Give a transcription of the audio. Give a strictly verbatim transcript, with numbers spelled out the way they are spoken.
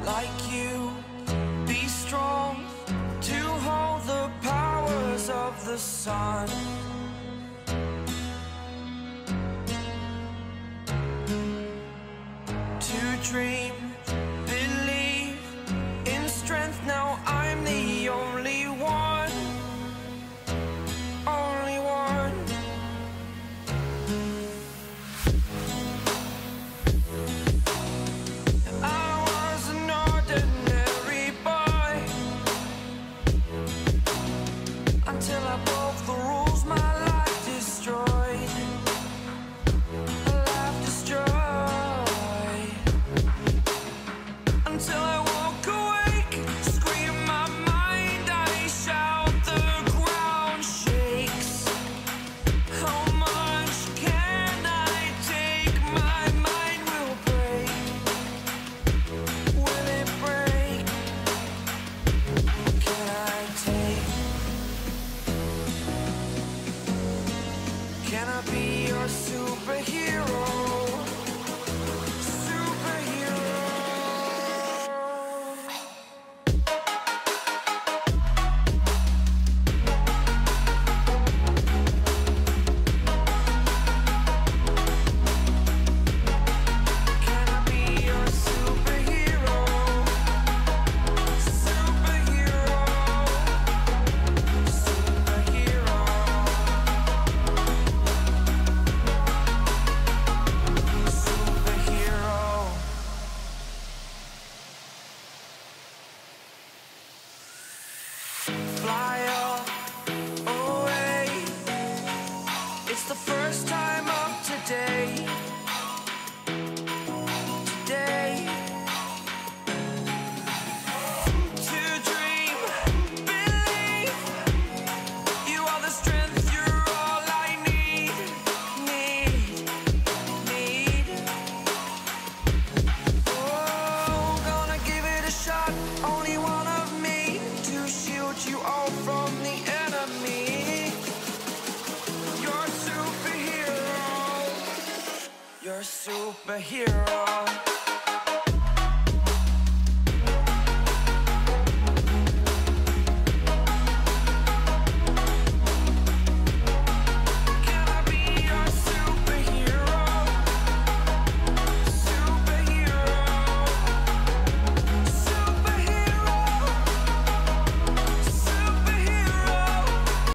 like you. Be strong to hold the powers of the sun. To dream, believe in strength. Now I'm the only one, only one. I was an ordinary boy until I broke the rules. My life destroyed, life destroyed. Until I woke awake, scream my mind, I shout, the ground shakes. How much can I take? My mind will break. Will it break? Can I take? Can I be your superhero? Fly up, away. It's the first time of today. Today. To dream, believe. You are the strength, you're all I need. Need, need. Oh, gonna give it a shot. Only one of me to shield you all from the enemy. You're a superhero. You're a superhero.